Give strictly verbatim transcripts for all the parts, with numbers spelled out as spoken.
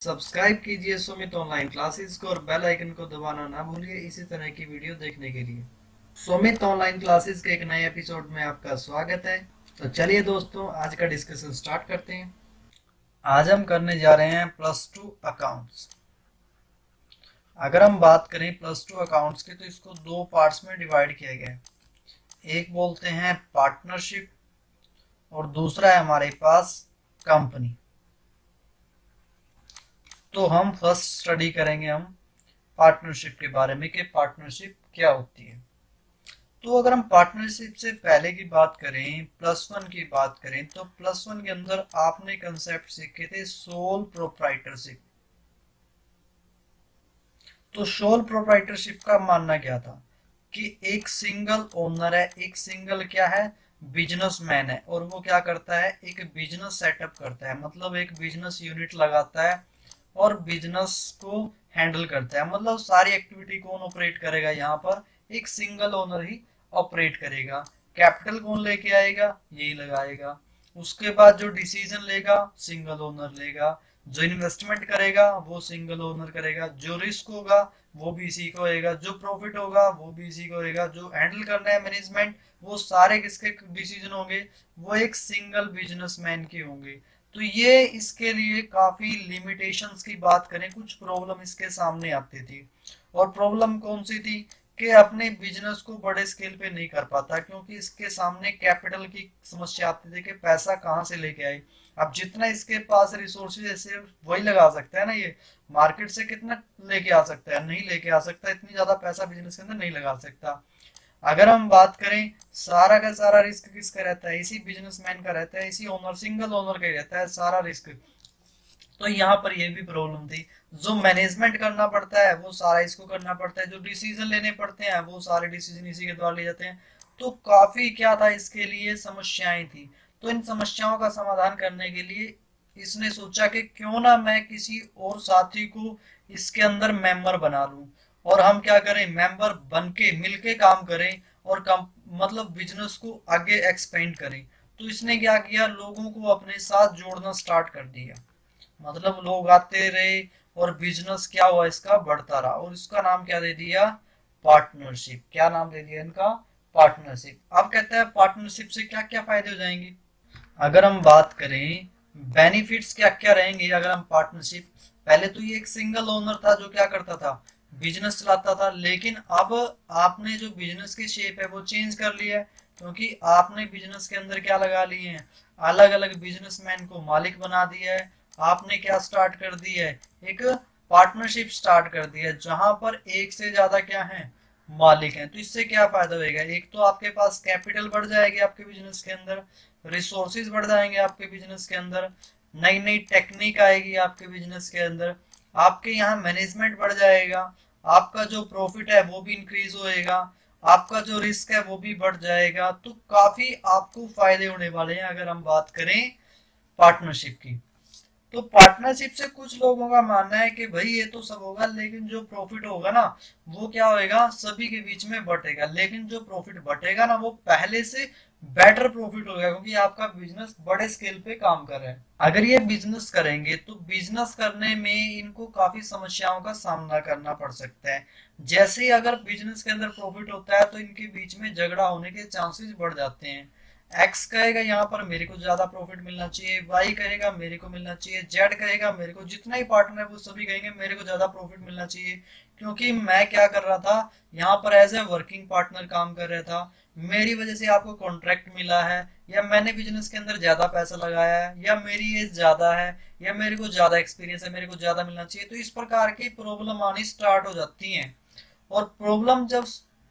Subscribe कीजिए Sumit online classes को और बेल आइकन को दबाना ना भूलिए इसी तरह की वीडियो देखने के लिए। सुमित ऑनलाइन क्लासेस के एक नए एपिसोड में आपका स्वागत है। तो चलिए दोस्तों, आज का डिस्कशन स्टार्ट करते हैं। आज हम करने जा रहे हैं प्लस टू अकाउंट्स। अगर हम बात करें प्लस टू अकाउंट्स की तो इसको दो पार्ट्स में डिवाइड किया गया है। एक बोलते हैं पार्टनरशिप और दूसरा है हमारे पास कंपनी। तो हम फर्स्ट स्टडी करेंगे हम पार्टनरशिप के बारे में कि पार्टनरशिप क्या होती है। तो अगर हम पार्टनरशिप से पहले की बात करें, प्लस वन की बात करें, तो प्लस वन के अंदर आपने कंसेप्ट सीखे थे सोल प्रोप्राइटरशिप। तो सोल प्रोप्राइटरशिप का मानना क्या था कि एक सिंगल ओनर है, एक सिंगल क्या है, बिजनेसमैन है, और वो क्या करता है, एक बिजनेस सेटअप करता है, मतलब एक बिजनेस यूनिट लगाता है और बिजनेस को हैंडल करता है। मतलब सारी एक्टिविटी कौन ऑपरेट करेगा, यहाँ पर एक सिंगल ओनर ही ऑपरेट करेगा। कैपिटल कौन लेके आएगा, यही लगाएगा। उसके बाद जो डिसीजन लेगा सिंगल ओनर लेगा, जो इन्वेस्टमेंट करेगा वो सिंगल ओनर करेगा, जो रिस्क होगा वो भी इसी को होएगा, जो प्रॉफिट होगा वो भी इसी को होएगा, जो हैंडल करना है मैनेजमेंट वो सारे किसके डिसीजन होंगे, वो एक सिंगल बिजनेसमैन के होंगे। तो ये इसके लिए काफी लिमिटेशंस की बात करें, कुछ प्रॉब्लम इसके सामने आती थी। और प्रॉब्लम कौन सी थी कि अपने बिजनेस को बड़े स्केल पे नहीं कर पाता, क्योंकि इसके सामने कैपिटल की समस्या आती थी कि पैसा कहाँ से लेके आए। अब जितना इसके पास रिसोर्सेज है सिर्फ वही लगा सकता है ना, ये मार्केट से कितना लेके आ सकता है, नहीं लेके आ सकता, इतनी ज्यादा पैसा बिजनेस के अंदर नहीं लगा सकता। अगर हम बात करें सारा का सारा रिस्क किसका रहता है, इसी बिजनेसमैन का रहता है, इसी ओनर सिंगल ओनर का ही रहता है सारा रिस्क। तो यहाँ पर ये भी प्रॉब्लम थी, जो मैनेजमेंट करना पड़ता है वो सारा इसको करना पड़ता है, जो डिसीजन लेने पड़ते हैं वो सारे डिसीजन इसी के द्वारा ले जाते हैं। तो काफी क्या था, इसके लिए समस्याएं थी। तो इन समस्याओं का समाधान करने के लिए इसने सोचा कि क्यों ना मैं किसी और साथी को इसके अंदर मेंबर बना लूं, और हम क्या करें, मेंबर बन के मिलके काम करें और कम मतलब बिजनेस को आगे एक्सपेंड करें। तो इसने क्या किया, लोगों को अपने साथ जोड़ना स्टार्ट कर दिया। मतलब लोग आते रहे और बिजनेस क्या हुआ, इसका बढ़ता रहा, और इसका नाम क्या दे दिया, पार्टनरशिप। क्या नाम दे दिया इनका, पार्टनरशिप। अब कहते हैं पार्टनरशिप से क्या क्या फायदे हो जाएंगे। अगर हम बात करें बेनिफिट्स क्या क्या रहेंगे अगर हम पार्टनरशिप, पहले तो ये एक सिंगल ओनर था जो क्या करता था, बिजनेस चलाता था, लेकिन अब आपने जो बिजनेस की शेप है वो चेंज कर लिया है, क्योंकि आपने बिजनेस के अंदर क्या लगा लिए हैं, अलग अलग बिजनेसमैन को मालिक बना दिया है। आपने क्या स्टार्ट कर दी है, एक पार्टनरशिप स्टार्ट कर दी है, जहां पर एक से ज्यादा क्या है, मालिक हैं। तो इससे क्या फायदा होगा, एक तो आपके पास कैपिटल बढ़ जाएगी आपके बिजनेस के अंदर, रिसोर्सेज बढ़ जाएंगे आपके बिजनेस के अंदर, नई नई टेक्निक आएगी आपके बिजनेस के अंदर, आपके यहाँ मैनेजमेंट बढ़ जाएगा, आपका जो प्रॉफिट है वो भी इंक्रीज होएगा, आपका जो रिस्क है वो भी बढ़ जाएगा। तो काफी आपको फायदे होने वाले हैं अगर हम बात करें पार्टनरशिप की। तो पार्टनरशिप से कुछ लोगों का मानना है कि भाई ये तो सब होगा, लेकिन जो प्रॉफिट होगा ना वो क्या होएगा, सभी के बीच में बटेगा, लेकिन जो प्रॉफिट बटेगा ना वो पहले से बेटर प्रॉफिट होगा, क्योंकि आपका बिजनेस बड़े स्केल पे काम कर रहा है। अगर ये बिजनेस करेंगे तो बिजनेस करने में इनको काफी समस्याओं का सामना करना पड़ सकता है। जैसे ही अगर बिजनेस के अंदर प्रॉफिट होता है तो इनके बीच में झगड़ा होने के चांसेस बढ़ जाते हैं। एक्स कहेगा यहाँ पर मेरे को ज्यादा प्रॉफिट मिलना चाहिए, वाई कहेगा मेरे को मिलना चाहिए, जेड कहेगा मेरे को, जितना ही पार्टनर है वो सभी कहेंगे मेरे को ज्यादा प्रॉफिट मिलना चाहिए, क्योंकि मैं क्या कर रहा था यहाँ पर एज ए वर्किंग पार्टनर काम कर रहा था, मेरी वजह से आपको कॉन्ट्रैक्ट मिला है, या मैंने बिजनेस के अंदर ज्यादा पैसा लगाया है, या मेरी एज ज्यादा है, या मेरे को ज्यादा एक्सपीरियंस है, मेरे को ज्यादा मिलना चाहिए। तो इस प्रकार की प्रॉब्लम आनी स्टार्ट हो जाती है, और प्रॉब्लम जब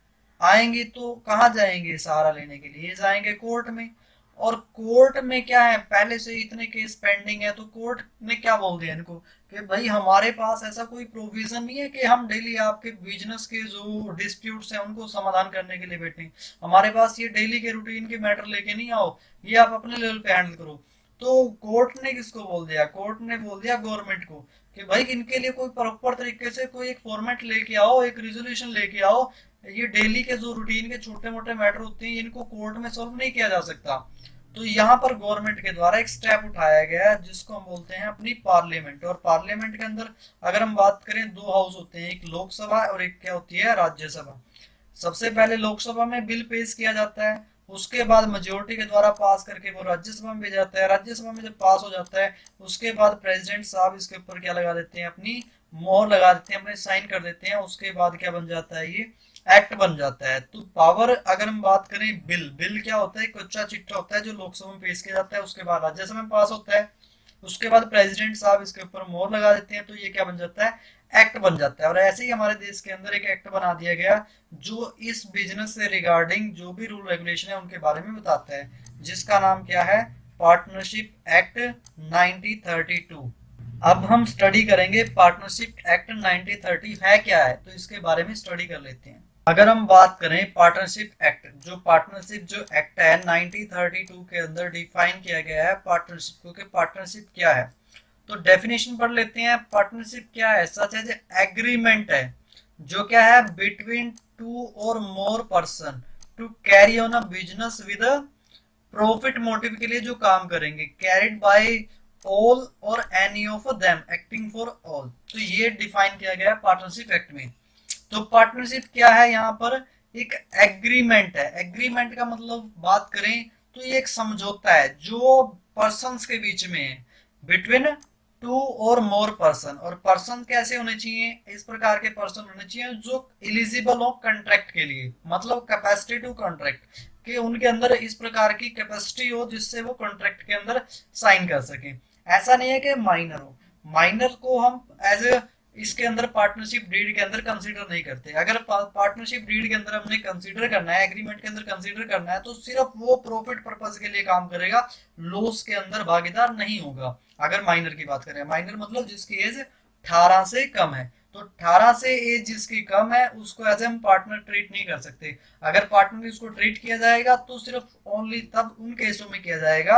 आएंगे तो कहाँ जाएंगे, सहारा लेने के लिए जाएंगे कोर्ट में। और कोर्ट में क्या है, पहले से इतने केस पेंडिंग है, तो कोर्ट ने क्या बोल दिया इनको कि भाई हमारे पास ऐसा कोई प्रोविजन नहीं है कि हम डेली आपके बिजनेस के जो डिस्प्यूट्स हैं उनको समाधान करने के लिए बैठे, हमारे पास ये डेली के रूटीन के मैटर लेके नहीं आओ, ये आप अपने लेवल पे हैंडल करो। तो कोर्ट ने किसको बोल दिया, कोर्ट ने बोल दिया गवर्नमेंट को कि भाई इनके लिए कोई प्रॉपर तरीके से कोई एक फॉर्मेट लेके आओ, एक रिजोल्यूशन लेके आओ, ये डेली के जो रूटीन के छोटे मोटे मैटर होते हैं इनको कोर्ट में सॉल्व नहीं किया जा सकता। तो यहाँ पर गवर्नमेंट के द्वारा एक स्टेप उठाया गया है जिसको हम बोलते हैं अपनी पार्लियामेंट। और पार्लियामेंट के अंदर अगर हम बात करें दो हाउस होते हैं, एक लोकसभा और एक क्या होती है राज्यसभा। सबसे पहले लोकसभा में बिल पेश किया जाता है, उसके बाद मेजोरिटी के द्वारा पास करके वो राज्यसभा में भेजा जाता है। राज्यसभा में जब पास हो जाता है उसके बाद प्रेसिडेंट साहब इसके ऊपर क्या लगा देते हैं, अपनी मोहर लगा देते हैं, अपने साइन कर देते हैं। उसके बाद क्या बन जाता है, ये एक्ट बन जाता है। तो पावर अगर हम बात करें, बिल बिल क्या होता है, कच्चा चिट्ठा होता है जो लोकसभा में पेश किया जाता है, उसके बाद राज्यसभा में पास होता है, उसके बाद प्रेसिडेंट साहब इसके ऊपर मोहर लगा देते हैं, तो ये क्या बन जाता है, एक्ट बन जाता है। और ऐसे ही हमारे देश के अंदर एक एक्ट बना दिया गया जो इस बिजनेस से रिगार्डिंग जो भी रूल रेगुलेशन है उनके बारे में बताता है, जिसका नाम क्या है, partnership act nineteen thirty two. अब हम स्टडी करेंगे पार्टनरशिप एक्ट नाइनटीन थर्टी है क्या है, तो इसके बारे में स्टडी कर लेते हैं। अगर हम बात करें पार्टनरशिप एक्ट, जो पार्टनरशिप जो एक्ट है नाइनटीन थर्टी टू के अंदर डिफाइन किया गया है पार्टनरशिप को, कि पार्टनरशिप क्या है। तो डेफिनेशन पढ़ लेते हैं। पार्टनरशिप क्या है, सच है एग्रीमेंट है जो क्या है, बिटवीन टू और more person to carry on a business with profit motive के लिए जो काम करेंगे, कैरिड बाय ऑल और any of them acting for all. तो ये डिफाइन किया गया है पार्टनरशिप एक्ट में। तो पार्टनरशिप क्या है, यहाँ पर एक एग्रीमेंट है। एग्रीमेंट का मतलब बात करें तो ये एक समझौता है जो पर्सन्स के बीच में है, बिटवीन टू और मोर पर्सन। और पर्सन कैसे होने चाहिए, इस प्रकार के पर्सन होने चाहिए जो एलिजिबल हो कॉन्ट्रैक्ट के लिए, मतलब कैपेसिटी टू कॉन्ट्रैक्ट, कि उनके अंदर इस प्रकार की कैपेसिटी हो जिससे वो कॉन्ट्रैक्ट के अंदर साइन कर सके। ऐसा नहीं है कि माइनर हो, माइनर को हम एज ए इसके अंदर पार्टनरशिप डीड के अंदर कंसीडर नहीं करते। अगर पार्टनरशिप डीड के अंदर हमने कंसीडर करना है, एग्रीमेंट के अंदर कंसीडर करना है, तो सिर्फ वो प्रॉफिट पर्पस के लिए काम करेगा, लॉस के अंदर भागीदार नहीं होगा। अगर माइनर की बात करें, माइनर मतलब जिसकी एज अठारह से कम है, तो अठारह से एज जिसकी कम है उसको एज हम पार्टनर ट्रीट नहीं कर सकते। अगर पार्टनर उसको ट्रीट किया जाएगा तो सिर्फ ओनली तब उन केसों में किया जाएगा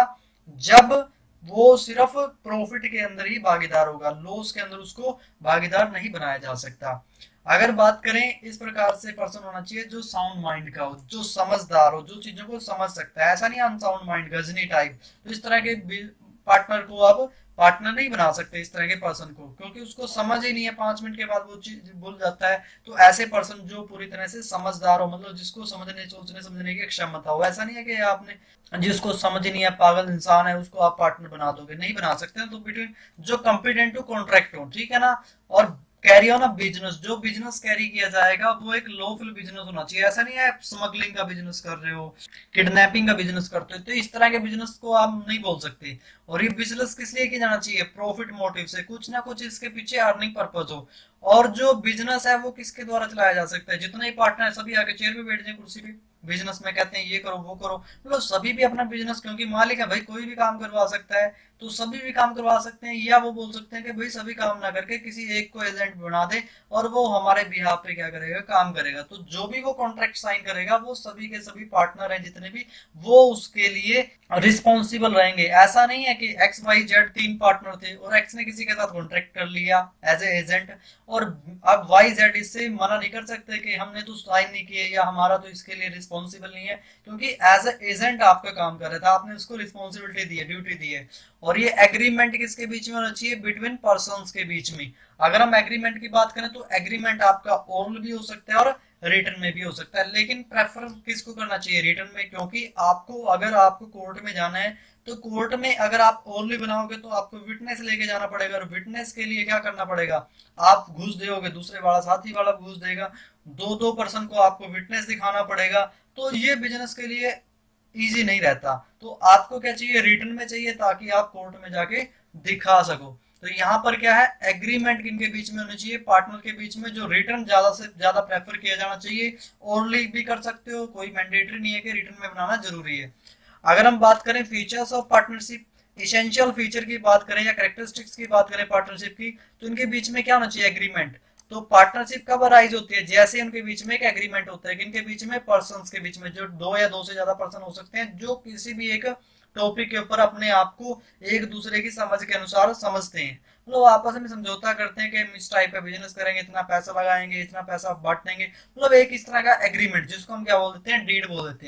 जब वो सिर्फ प्रॉफिट के अंदर ही भागीदार होगा, लॉस के अंदर उसको भागीदार नहीं बनाया जा सकता। अगर बात करें, इस प्रकार से पर्सन होना चाहिए जो साउंड माइंड का हो, जो समझदार हो, जो चीजों को समझ सकता है। ऐसा नहीं अनसाउंड माइंड गजनी टाइप, तो इस तरह के पार्टनर को आप पार्टनर नहीं बना सकते इस तरह के पर्सन को, क्योंकि उसको समझ ही नहीं है, पांच मिनट के बाद वो चीज भूल जाता है। तो ऐसे पर्सन जो पूरी तरह से समझदार हो, मतलब जिसको समझने सोचने समझने की क्षमता हो। ऐसा नहीं है कि आपने जिसको समझ ही नहीं है, पागल इंसान है, उसको आप पार्टनर बना दोगे, नहीं बना सकते। तो बिटवीन जो कंपिटेंट टू कॉन्ट्रैक्ट हो, ठीक है ना। और कैरी ऑन अ बिजनेस, जो बिजनेस कैरी किया जाएगा वो एक लॉफुल बिजनेस होना चाहिए। ऐसा नहीं है आप स्मगलिंग का बिजनेस कर रहे हो, किडनैपिंग का बिजनेस करते हो, तो इस तरह के बिजनेस को आप नहीं बोल सकते। और ये बिजनेस किस लिए किया जाना चाहिए, प्रॉफिट मोटिव से, कुछ ना कुछ इसके पीछे अर्निंग पर्पज हो। और जो बिजनेस है वो किसके द्वारा चलाया जा सकता है, जितने ही पार्टनर है सभी आके चेयर पे बैठ जाए, कुर्सी पे, बिजनेस में कहते हैं ये करो वो करो, मतलब सभी भी अपना बिजनेस, क्योंकि मालिक है भाई, कोई भी काम करवा सकता है, तो सभी भी काम करवा सकते हैं। या वो बोल सकते हैं कि भाई सभी काम ना करके किसी एक को एजेंट बना दे और वो हमारे बिहाफ पे क्या करेगा, काम करेगा। तो जो भी वो कॉन्ट्रैक्ट साइन करेगा वो सभी के सभी पार्टनर हैं जितने भी, वो उसके लिए रिस्पॉन्सिबल रहेंगे। ऐसा नहीं है कि एक्स वाई जेड तीन पार्टनर थे और एक्स ने किसी के साथ कॉन्ट्रैक्ट कर लिया एज ए एजेंट, और अब वाई जेड इससे मना नहीं कर सकते कि हमने तो साइन नहीं किए या हमारा तो इसके लिए रिस्पॉन्सिबल नहीं है, क्योंकि एज ए एजेंट आपका काम कर रहा था, आपने उसको रिस्पॉन्सिबिलिटी दी है, ड्यूटी दी है। और ये एग्रीमेंट किसके बीच में होना चाहिए, बिटवीन पर्सन्स के बीच में। अगर हम एग्रीमेंट की बात करें तो एग्रीमेंट आपका ओरल भी हो सकता है और रिटर्न में भी हो सकता है, लेकिन प्रेफर किसको करना चाहिए, रिटर्न में। क्योंकि आपको अगर आपको कोर्ट में जाना है तो कोर्ट में अगर आप ओरली बनाओगे तो आपको विटनेस लेके जाना पड़ेगा, और विटनेस के लिए क्या करना पड़ेगा, आप घूस दोगे, दूसरे वाला साथी वाला घूस देगा, दो दो पर्सन को आपको विटनेस दिखाना पड़ेगा। तो ये बिजनेस के लिए इजी नहीं रहता। तो आपको क्या चाहिए, रिटर्न में चाहिए, ताकि आप कोर्ट में जाके दिखा सको। तो यहाँ पर क्या है, एग्रीमेंट किनके बीच में होनी चाहिए, पार्टनर के बीच में, जो रिटर्न ज्यादा से ज्यादा प्रेफर किया जाना चाहिए। ओरली भी कर सकते हो, कोई मैंडेटरी नहीं है कि रिटर्न में बनाना जरूरी है। अगर हम बात करें features of partnership, essential feature की बात करें या कैरेक्टरिस्टिक्स की बात करें पार्टनरशिप की, तो इनके बीच में क्या होना चाहिए, एग्रीमेंट। तो पार्टनरशिप कब अराइज होती है, जैसे उनके बीच में एक एग्रीमेंट होता है, किनके बीच में, पर्सन्स के बीच में, जो दो या दो से ज्यादा पर्सन हो सकते हैं जो किसी भी एक टॉपिक के ऊपर अपने आप को एक दूसरे की समझ के अनुसार समझते हैं, मतलब तो आपस में समझौता करते हैं कि हम इस टाइप का बिजनेस करेंगे, इतना पैसा लगाएंगे, इतना पैसा बांट देंगे, मतलब एक इस तरह का एग्रीमेंट जिसको हम क्या बोल देते हैं, डीड बोल देते हैं।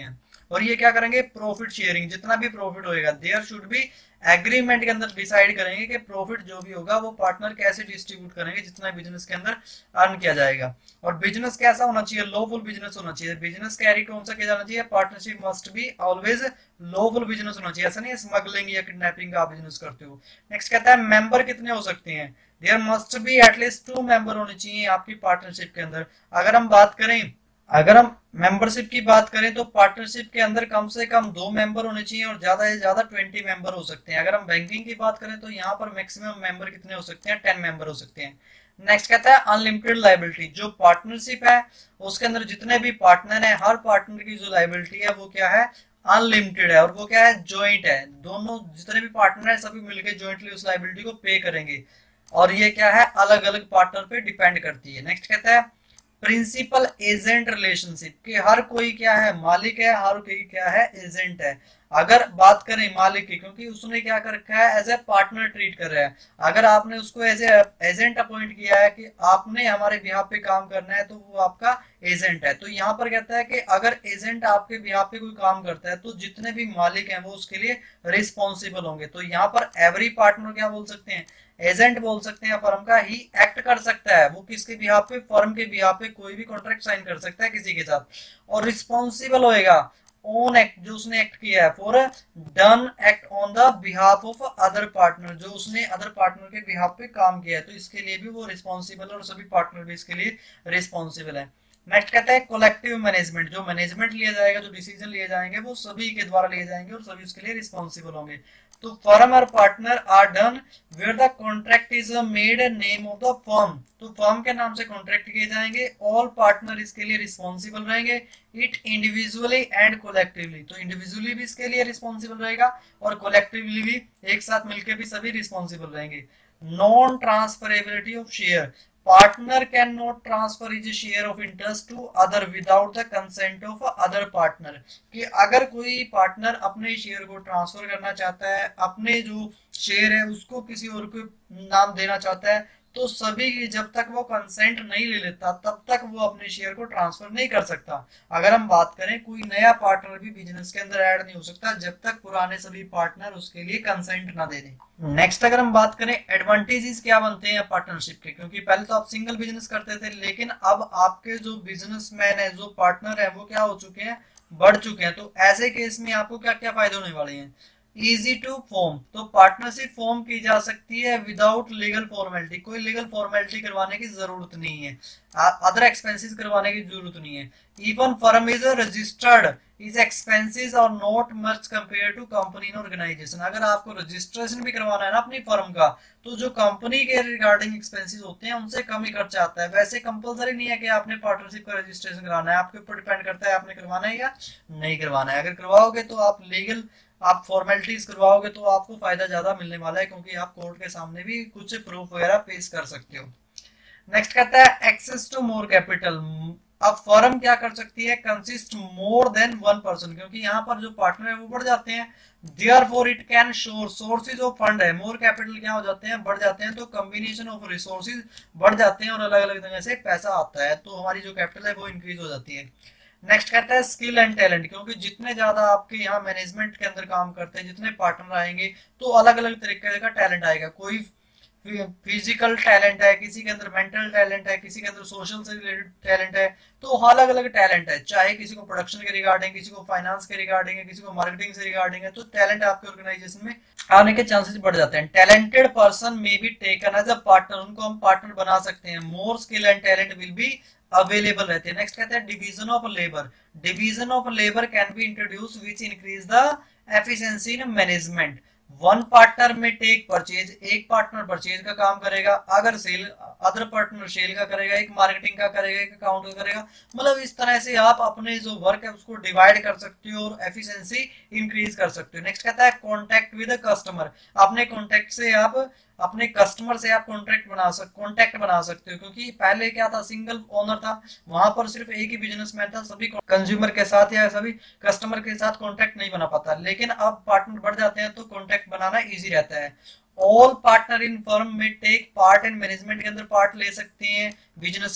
और ये क्या करेंगे, प्रॉफिट शेयरिंग, जितना भी प्रॉफिट होएगा देयर शुड बी एग्रीमेंट के अंदर डिसाइड करेंगे कि प्रॉफिट जो भी होगा वो पार्टनर कैसे डिस्ट्रीब्यूट करेंगे जितना बिजनेस के अंदर अर्न किया जाएगा। और बिजनेस कैसा होना चाहिए, लॉफुल बिजनेस होना चाहिए। बिजनेस कैरी कौन सा किया जाना चाहिए, partnership must be always lawful business होना चाहिए, ऐसा नहीं है स्मगलिंग या किडनैपिंग का बिजनेस करते हो। नेक्स्ट कहता है मेंबर कितने हो सकते हैं, there must be at least two member होने चाहिए आपकी पार्टनरशिप के अंदर। अगर हम बात करें अगर हम मेंबरशिप की बात करें तो पार्टनरशिप के अंदर कम से कम दो मेंबर होने चाहिए और ज्यादा से ज्यादा ट्वेंटी मेंबर हो सकते हैं। अगर हम बैंकिंग की बात करें तो यहाँ पर मैक्सिमम मेंबर कितने हो सकते हैं, टेन मेंबर हो सकते हैं। नेक्स्ट कहता है अनलिमिटेड लाइबिलिटी, जो पार्टनरशिप है उसके अंदर जितने भी पार्टनर है, हर पार्टनर की जो लाइबिलिटी है वो क्या है, अनलिमिटेड है। और वो क्या है, ज्वाइंट है, दोनों जितने भी पार्टनर है सभी मिलकर ज्वाइंटली उस लाइबिलिटी को पे करेंगे। और ये क्या है, अलग अलग पार्टनर पे डिपेंड करती है। नेक्स्ट कहता है प्रिंसिपल एजेंट रिलेशनशिप, कि हर कोई क्या है, मालिक है, हर कोई क्या है, एजेंट है। अगर बात करें मालिक की, क्योंकि उसने क्या कर रखा है, एज ए पार्टनर ट्रीट कर रहा है। अगर आपने उसको एज ए एजेंट अपॉइंट किया है कि आपने हमारे बिहाफ पे काम करना है, तो वो आपका एजेंट है। तो यहाँ पर कहता है कि अगर एजेंट आपके बिहाफ पे कोई काम करता है तो जितने भी मालिक हैं वो उसके लिए रिस्पॉन्सिबल होंगे। तो यहाँ पर एवरी पार्टनर क्या बोल सकते हैं, एजेंट बोल सकते हैं फर्म का। ही एक्ट कर सकता है, वो किसके बिहाफ पे, फर्म के बिहाफ पे कोई भी कॉन्ट्रैक्ट साइन कर सकता है किसी के साथ। और रिस्पॉन्सिबल होएगा ऑन एक्ट, जो उसने एक्ट किया है, for done act on the behalf of other partner, जो उसने अदर पार्टनर के बिहाफ पे काम किया है, तो इसके लिए भी वो रिस्पॉन्सिबल है और सभी पार्टनर भी इसके लिए रिस्पॉन्सिबल है। नेक्स्ट कहता है कोलेक्टिव मैनेजमेंट, जो मैनेजमेंट लिया जाएगा, जो डिसीजन लिए जाएंगे वो सभी के द्वारा लिए जाएंगे और सभी उसके लिए रिस्पॉन्सिबल होंगे। तो फर्म और partner are done where the contract is made name of the firm, तो फर्म के नाम से कॉन्ट्रैक्ट किए जाएंगे। ऑल पार्टनर इसके लिए रिस्पॉन्सिबल रहेंगे, इट इंडिविजुअली एंड कोलेक्टिवली, तो इंडिविजुअली भी इसके लिए रिस्पॉन्सिबल रहेगा और कोलेक्टिवली भी एक साथ मिलकर भी सभी रिस्पॉन्सिबल रहेंगे। Non transferability of share, partner cannot transfer his share of interest to other without the consent of other partner, कि अगर कोई पार्टनर अपने शेयर को ट्रांसफर करना चाहता है, अपने जो शेयर है उसको किसी और को नाम देना चाहता है, तो सभी जब तक वो कंसेंट नहीं ले लेता तब तक वो अपने शेयर को ट्रांसफर नहीं कर सकता। अगर हम बात करें कोई नया पार्टनर भी बिजनेस के अंदर ऐड नहीं हो सकता जब तक पुराने सभी पार्टनर उसके लिए कंसेंट ना दे दें। नेक्स्ट अगर हम बात करें एडवांटेजेस क्या बनते हैं पार्टनरशिप के, क्योंकि पहले तो आप सिंगल बिजनेस करते थे लेकिन अब आपके जो बिजनेसमैन है, जो पार्टनर है, वो क्या हो चुके हैं, बढ़ चुके हैं। तो ऐसे केस में आपको क्या क्या फायदे होने वाले हैं। इजी टू फॉर्म, तो पार्टनरशिप फॉर्म की जा सकती है विदाउट लीगल फॉर्मेलिटी, कोई लीगल फॉर्मेलिटी करवाने की जरूरत नहीं है, अदर एक्सपेंसेस करवाने की जरूरत नहीं है। Even firm is registered, is expenses और not much compare to company organisation. अगर आपको रजिस्ट्रेशन भी करवाना है ना अपनी फर्म का, तो जो कंपनी के रिगार्डिंग एक्सपेंसेस होते हैं उनसे कम ही खर्चा आता है। वैसे कंपलसरी नहीं है कि आपने पार्टनरशिप का रजिस्ट्रेशन कराना है, आपके ऊपर डिपेंड करता है आपने करवाना है या नहीं करवाना है। अगर करवाओगे तो आप लीगल आप फॉर्मेलिटीज करवाओगे तो आपको फायदा ज्यादा मिलने वाला है, क्योंकि आप कोर्ट के सामने भी कुछ प्रूफ वगैरह पेश कर सकते हो। नेक्स्ट कहता है एक्सेस टू मोर कैपिटल, अब फर्म क्या कर सकती है, consist more than one person, क्योंकि यहाँ पर जो पार्टनर है वो बढ़ जाते हैं, therefore it can shore sources of fund है, मोर कैपिटल क्या हो जाते हैं, बढ़ जाते हैं, तो कॉम्बिनेशन ऑफ रिसोर्सेज बढ़ जाते हैं और अलग अलग जगह से पैसा आता है, तो हमारी जो कैपिटल है वो इंक्रीज हो जाती है। नेक्स्ट कहता है स्किल एंड टैलेंट, क्योंकि जितने ज्यादा आपके यहाँ मैनेजमेंट के अंदर काम करते हैं, जितने पार्टनर आएंगे तो अलग अलग तरीके का टैलेंट आएगा। कोई फिजिकल टैलेंट है, किसी के अंदर मेंटल टैलेंट है, किसी के अंदर सोशल से रिलेटेड टैलेंट है, तो अलग अलग टैलेंट है। चाहे किसी को प्रोडक्शन के रिगार्डिंग, किसी को फाइनेंस के रिगार्डिंग है, किसी को मार्केटिंग से रिगार्डिंग है, तो टैलेंट आपके ऑर्गेनाइजेशन में आने के चांसेस बढ़ जाते हैं। Talented person may be taken as a partner, उनको हम पार्टनर बना सकते हैं। More skill and talent will be available रहते हैं। नेक्स्ट कहते हैं division of labour, division of labour can be introduce which increase the efficiency in management. One partner may take purchase, एक पार्टनर परचेज का काम करेगा, अगर सेल अदर पार्टनर सेल का करेगा, एक मार्केटिंग का करेगा, एक अकाउंट का करेगा। मतलब इस तरह से आप अपने जो वर्क है उसको डिवाइड कर सकते हो और एफिशिएंसी इंक्रीज कर सकते हो। नेक्स्ट कहता है कॉन्टैक्ट विद कस्टमर, अपने कॉन्टैक्ट से आप अपने कस्टमर से आप कॉन्ट्रैक्ट बना सकते कॉन्टैक्ट बना सकते हो, क्योंकि पहले क्या था, सिंगल ओनर था, वहां पर सिर्फ एक ही बिजनेसमैन था, सभी कंज्यूमर के साथ या सभी कस्टमर के साथ कॉन्टैक्ट नहीं बना पाता। लेकिन अब पार्टनर बढ़ जाते हैं तो कॉन्टैक्ट बनाना इजी रहता है। All partner in firm may take part in management के अंदर पार्ट ले सकते हैं बिजनेस के।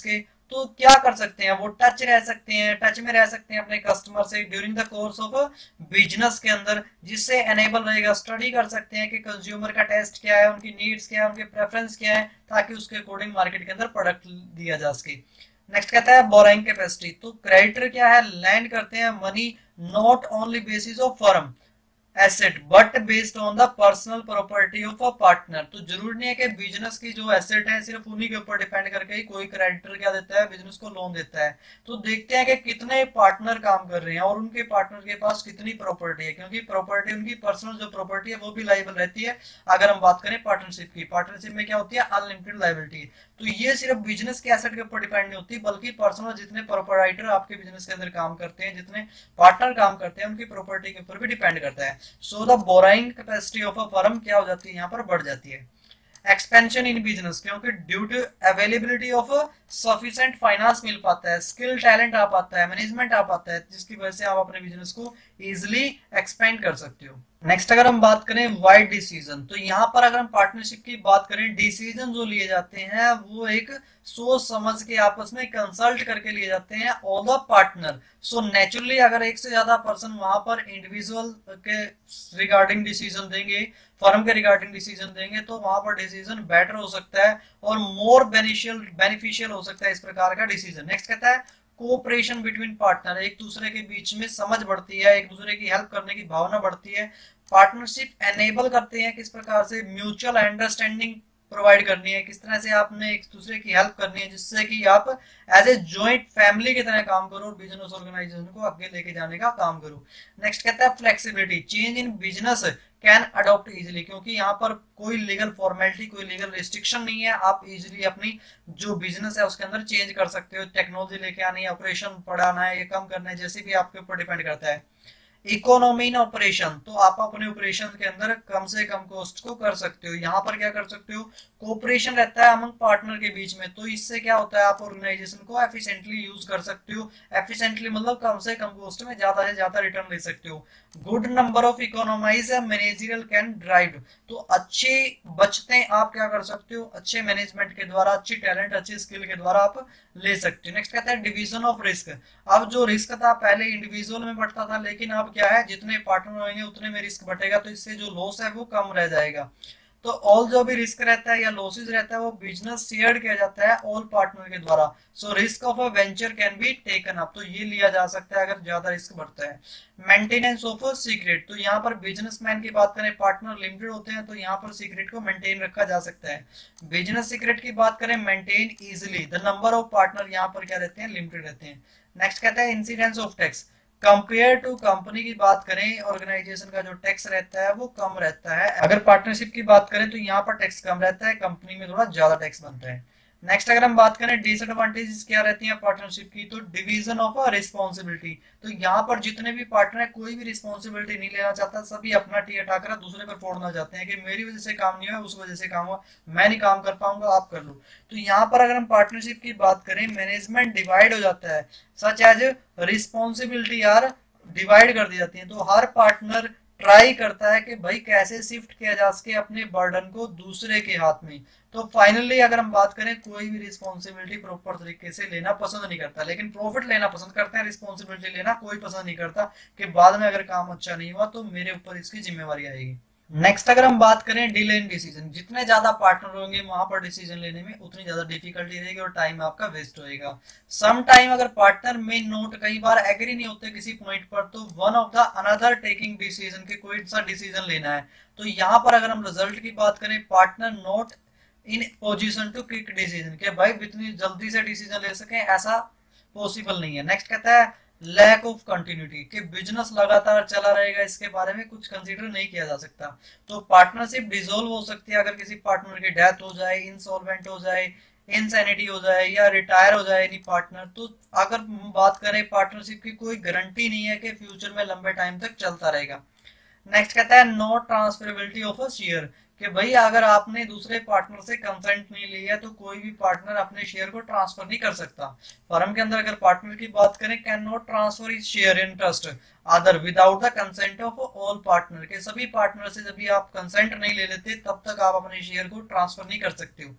तो क्या कर सकते हैं, वो टच रह सकते हैं, टच में रह सकते हैं अपने कस्टमर से during the course of business के अंदर, जिससे एनेबल रहेगा, स्टडी कर सकते हैं कि कंज्यूमर का टेस्ट क्या है, उनकी नीड्स क्या है, उनके प्रेफरेंस क्या है, ताकि उसके अकॉर्डिंग मार्केट के अंदर प्रोडक्ट दिया जा सके। नेक्स्ट कहता है बोराइंग कैपेसिटी। तो क्रेडिटर क्या है, लैंड करते हैं money not only basis of firm asset but based on the personal property of a partner. तो जरूरी नहीं है कि बिजनेस की जो एसेट है सिर्फ उन्हीं के ऊपर डिपेंड करके ही कोई क्रेडिटर क्या देता है, बिजनेस को लोन देता है। तो देखते हैं कि कितने पार्टनर काम कर रहे हैं और उनके पार्टनर के पास कितनी प्रॉपर्टी है, क्योंकि प्रॉपर्टी उनकी पर्सनल जो प्रॉपर्टी है वो भी लायबल रहती है। अगर हम बात करें पार्टनरशिप की, पार्टनरशिप में क्या होती है, अनलिमिटेड लायबिलिटी। तो ये सिर्फ बिजनेस के एसेट के ऊपर डिपेंड नहीं होती, बल्कि पर्सनल जितने प्रोपराइटर आपके बिजनेस के अंदर काम करते हैं, जितने पार्टनर काम करते हैं, उनकी प्रॉपर्टी के ऊपर भी डिपेंड करता है। So the borrowing capacity of a firm क्या हो जाती है, यहाँ पर बढ़ जाती है। एक्सपेंशन इन बिजनेस, क्योंकि due to availability of sufficient finance मिल पाता है, स्किल टैलेंट आ पाता है, मैनेजमेंट आ पाता है, जिसकी वजह से आप अपने बिजनेस को इजिली एक्सपेंड कर सकते हो। नेक्स्ट अगर हम बात करें वाइड डिसीजन, तो यहाँ पर अगर हम पार्टनरशिप की बात करें, डिसीजन जो लिए जाते हैं वो एक सोच समझ के आपस में कंसल्ट करके लिए जाते हैं all the partner. So naturally अगर एक से ज्यादा पर्सन वहां पर इंडिविजुअल के रिगार्डिंग डिसीजन देंगे, फर्म के रिगार्डिंग डिसीजन देंगे, तो वहां पर डिसीजन बेटर हो सकता है और मोर बेनिफिशियल बेनिफिशियल हो सकता है इस प्रकार का डिसीजन। नेक्स्ट कहता है कोऑपरेशन बिटवीन पार्टनर, एक दूसरे के बीच में समझ बढ़ती है, एक दूसरे की हेल्प करने की भावना बढ़ती है। पार्टनरशिप एनेबल करते हैं किस प्रकार से, म्यूचुअल अंडरस्टैंडिंग प्रोवाइड करनी है, किस तरह से आपने एक दूसरे की हेल्प करनी है, जिससे कि आप एज ए जॉइंट फैमिली की तरह काम करो और बिजनेस ऑर्गेनाइजेशन को आगे लेके जाने का काम करो। नेक्स्ट कहता है flexibility, change in business can adopt easily, क्योंकि यहाँ पर कोई लीगल फॉर्मेलिटी, कोई लीगल रिस्ट्रिक्शन नहीं है, आप इजिली अपनी जो बिजनेस है उसके अंदर चेंज कर सकते हो, टेक्नोलॉजी लेके आनी है, ऑपरेशन बढ़ाना है या कम करना है, जैसे भी आपके ऊपर डिपेंड करता है। इकोनॉमी इन ऑपरेशन, तो आप अपने ऑपरेशन के अंदर कम से कम कॉस्ट को कर सकते हो। यहाँ पर क्या कर सकते हो, कोऑपरेशन रहता है अमंग पार्टनर के बीच में, तो इससे क्या होता है, आप ऑर्गेनाइजेशन को एफिशिएंटली यूज कर सकते हो। एफिशिएंटली मतलब कम से कम कॉस्ट में ज्यादा से ज्यादा रिटर्न ले सकते हो। Good number of economise managerial can drive, तो अच्छे बचते आप क्या कर सकते हो, अच्छे मैनेजमेंट के द्वारा, अच्छी टैलेंट, अच्छी स्किल के द्वारा आप ले सकते हो। नेक्स्ट कहता है डिवीजन ऑफ रिस्क, अब जो रिस्क था पहले इंडिविजुअल में बढ़ता था, लेकिन अब क्या है, जितने पार्टनर होंगे उतने में रिस्क बढ़ेगा, तो इससे जो लॉस है वो कम रह जाएगा। तो ऑल जो भी रिस्क रहता है या लॉसेस रहता है वो बिजनेस शेयर किया जाता है ऑल पार्टनर के द्वारा। So risk of a venture can be taken up, तो ये लिया जा सकता है अगर ज्यादा रिस्क बढ़ता है। मेंटेनेंस ऑफ अ सीक्रेट, तो यहाँ पर बिजनेसमैन की बात करें, पार्टनर लिमिटेड होते हैं, तो यहाँ पर सीक्रेट को मेंटेन रखा जा सकता है। बिजनेस सीक्रेट की बात करें, maintain easily, the number of partner यहाँ पर क्या रहते हैं, लिमिटेड रहते हैं। नेक्स्ट कहता है incidence of tax, compare to company की बात करें, ऑर्गेनाइजेशन का जो टैक्स रहता है वो कम रहता है। अगर पार्टनरशिप की बात करें तो यहाँ पर टैक्स कम रहता है, कंपनी में थोड़ा ज्यादा टैक्स बनता है। नेक्स्ट अगर हम बात करें डिसएडवांटेजेस क्या रहती हैं पार्टनरशिप की, तो डिवीजन ऑफ अ रिस्पॉन्सिबिलिटी, तो यहाँ पर जितने भी पार्टनर है कोई भी रिस्पॉन्सिबिलिटी नहीं लेना चाहता, सभी अपना टी हटाकर दूसरे पर फोड़ना चाहते हैं कि मेरी वजह से काम नहीं हुआ, उस वजह से काम हुआ, मैं नहीं काम कर पाऊंगा, आप कर लो। तो यहाँ पर अगर हम पार्टनरशिप की बात करें, मैनेजमेंट डिवाइड हो जाता है, such as responsibility are divide कर दी जाती है। तो हर पार्टनर ट्राई करता है कि भाई कैसे शिफ्ट किया जा सके अपने बर्डन को दूसरे के हाथ में। तो फाइनली अगर हम बात करें, कोई भी रिस्पॉन्सिबिलिटी प्रॉपर तरीके से लेना पसंद नहीं करता, लेकिन प्रॉफिट लेना पसंद करते हैं, रिस्पॉन्सिबिलिटी लेना कोई पसंद नहीं करता कि बाद में अगर काम अच्छा नहीं हुआ तो मेरे ऊपर इसकी जिम्मेवारी आएगी। नेक्स्ट अगर हम बात करें डिले इन डिसीजन, जितने ज्यादा पार्टनर होंगे वहां पर डिसीजन लेने में उतनी ज्यादा डिफिकल्टी रहेगी और टाइम आपका वेस्ट होएगा। सम टाइम अगर पार्टनर में नोट कई बार एग्री नहीं होते किसी पॉइंट पर, तो one of the another taking decision के कोई सा डिसीजन लेना है, तो यहाँ पर अगर हम रिजल्ट की बात करें, partner not in position to quick decision, के भाई इतनी जल्दी से डिसीजन ले सके ऐसा पॉसिबल नहीं है। नेक्स्ट कहता है लैक ऑफ कंटिन्यूटी, कि बिजनेस लगातार चला रहेगा इसके बारे में कुछ कंसीडर नहीं किया जा सकता। तो पार्टनरशिप डिसॉल्व हो सकती है अगर किसी पार्टनर की डेथ हो जाए, इंसॉल्वेंट हो जाए, इनसैनिटी हो जाए या रिटायर हो जाए एनी पार्टनर। तो अगर बात करें पार्टनरशिप की कोई गारंटी नहीं है कि फ्यूचर में लंबे टाइम तक चलता रहेगा। नेक्स्ट कहता है no transferability of a share, कि भाई अगर आपने दूसरे पार्टनर से कंसेंट नहीं लिया तो कोई भी पार्टनर अपने शेयर को ट्रांसफर नहीं कर सकता। फर्म के अंदर अगर पार्टनर की बात करें, cannot transfer is share in trust other without the consent of all partner, के सभी पार्टनर से जब भी आप कंसेंट नहीं ले लेते तब तक आप अपने शेयर को ट्रांसफर नहीं कर सकते हो।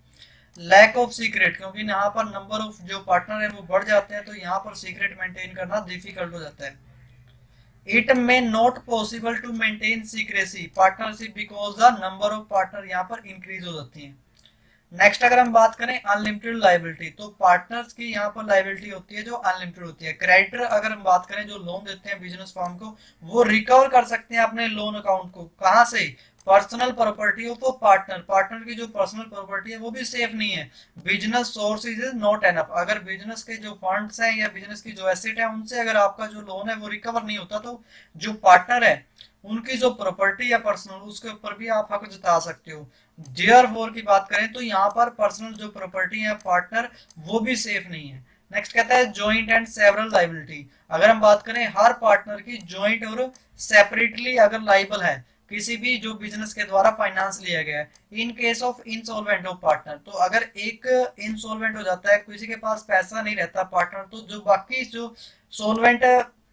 लैक ऑफ सीक्रेट, क्योंकि यहाँ पर नंबर ऑफ जो पार्टनर है वो बढ़ जाते हैं तो यहाँ पर सीक्रेट मेंटेन करना डिफिकल्ट हो जाता है। It may not possible to maintain secrecy partnership because the number of partner यहाँ पर इंक्रीज हो जाती है। नेक्स्ट अगर हम बात करें अनलिमिटेड लाइबिलिटी, तो पार्टनर्स की यहाँ पर लाइबिलिटी होती है जो अनलिमिटेड होती है। क्रेडिटर अगर हम बात करें जो लोन देते हैं बिजनेस फर्म को, वो रिकवर कर सकते हैं अपने लोन अकाउंट को, कहाँ से? Personal property of partner, partner की जो पर्सनल प्रॉपर्टी है वो भी सेफ नहीं है। Business source is not enough, अगर बिजनेस के जो फंड्स हैं या बिजनेस की जो एसेट है उनसे अगर आपका जो लोन है वो रिकवर नहीं होता तो जो पार्टनर है उनकी जो प्रॉपर्टी या पर्सनल उसके ऊपर भी आप हक जता सकते हो। डियर फोर की बात करें तो यहाँ पर पर्सनल जो प्रॉपर्टी है पार्टनर वो भी सेफ नहीं है। नेक्स्ट कहता है जॉइंट एंड सेवरल लाइबिलिटी, अगर हम बात करें हर पार्टनर की जॉइंट और सेपरेटली अगर लाइबल है किसी भी जो बिजनेस के द्वारा फाइनेंस लिया गया है, in case of insolvent of partner, तो अगर एक इंसॉल्वेंट हो जाता है, किसी के पास पैसा नहीं रहता पार्टनर, तो जो बाकी जो सोलवेंट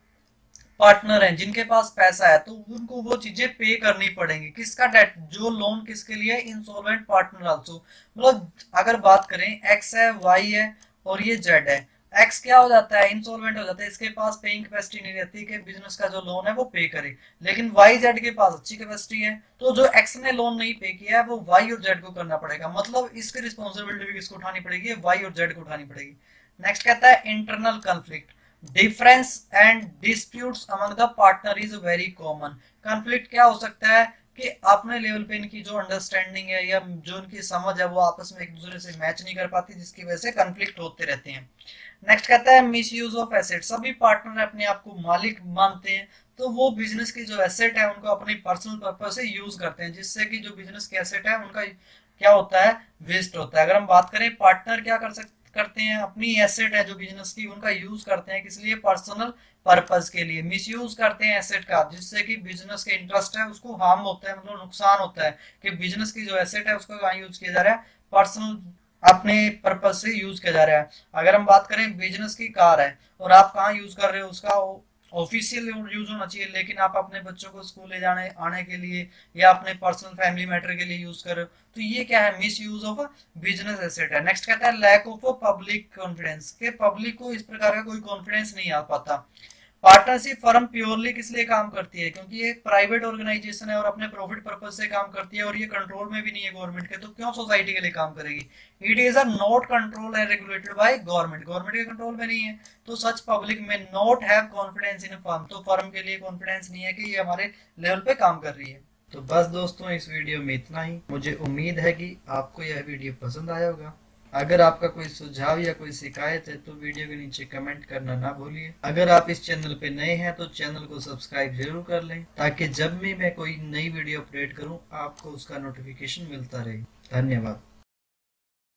पार्टनर हैं जिनके पास पैसा है तो उनको वो चीजें पे करनी पड़ेंगी। किसका डेट? जो लोन किसके लिए? Insolvent partner also. मतलब अगर बात करें एक्स है, वाई है और ये जेड है। एक्स क्या हो जाता है? इंसॉल्वेंट हो जाता है, इसके पास पेइंग कैपेसिटी नहीं रहती कि बिजनेस का जो लोन है वो पे करे, लेकिन वाई जेड के पास अच्छी कैपेसिटी है, तो जो एक्स ने लोन नहीं पे किया है वो वाई और जेड को करना पड़ेगा। मतलब इसकी रिस्पॉन्सिबिलिटी भी किसको उठानी पड़ेगी? वाई और जेड को उठानी पड़ेगी। नेक्स्ट कहता है internal conflict, difference and disputes among the partner is very common. Conflict क्या हो सकता है कि अपने लेवल पे इनकी जो अंडरस्टैंडिंग है या जो इनकी समझ है वो आपस में एक दूसरे से मैच नहीं कर पाती, जिसकी वजह से कॉन्फ्लिक्ट होते रहते हैं। नेक्स्ट कहता है मिस यूज ऑफ एसेट, सभी पार्टनर अपने आप को मालिक मानते हैं तो वो बिजनेस की जो एसेट है उनको अपनी पर्सनल पर्पज से यूज करते हैं, जिससे कि जो बिजनेस की एसेट है उनका क्या होता है? वेस्ट होता है। अगर हम बात करें पार्टनर क्या कर सकते करते हैं, अपनी एसेट है जो बिजनेस की उनका यूज करते हैं, किस लिए? पर्सनल पर्पस के लिए। मिसयूज करते हैं एसेट का, जिससे कि बिजनेस के इंटरेस्ट है उसको हार्म होता है, मतलब नुकसान होता है कि बिजनेस की जो एसेट है उसको कहाँ यूज किया जा रहा है? पर्सनल अपने पर्पज से यूज किया जा रहा है। अगर हम बात करें बिजनेस की कार है और आप कहाँ यूज कर रहे हो? उसका ऑफिशियल यूज होना चाहिए, लेकिन आप अपने बच्चों को स्कूल ले जाने आने के लिए या अपने पर्सनल फैमिली मैटर के लिए यूज कर रहे हो, तो ये क्या है? Misuse of business asset है। नेक्स्ट कहता है लैक ऑफ पब्लिक कॉन्फिडेंस, के पब्लिक को इस प्रकार का कोई कॉन्फिडेंस नहीं आ पाता। पार्टनरशिप फर्म प्योरली किस लिए काम करती है? क्योंकि ये एक प्राइवेट ऑर्गेनाइजेशन है और अपने प्रॉफिट पर्पज से काम करती है और ये कंट्रोल में भी नहीं है गवर्नमेंट के, तो क्यों सोसाइटी के लिए काम करेगी? It is a not control and regulated by government, government के कंट्रोल में नहीं है, तो such public may not have confidence in firm, तो फर्म के लिए कॉन्फिडेंस नहीं है कि ये हमारे लेवल पे काम कर रही है। तो बस दोस्तों इस वीडियो में इतना ही। मुझे उम्मीद है कि आपको यह वीडियो पसंद आया होगा। अगर आपका कोई सुझाव या कोई शिकायत है तो वीडियो के नीचे कमेंट करना ना भूलिए। अगर आप इस चैनल पे नए हैं तो चैनल को सब्सक्राइब जरूर कर लें, ताकि जब भी मैं कोई नई वीडियो अपलोड करूं आपको उसका नोटिफिकेशन मिलता रहे। धन्यवाद।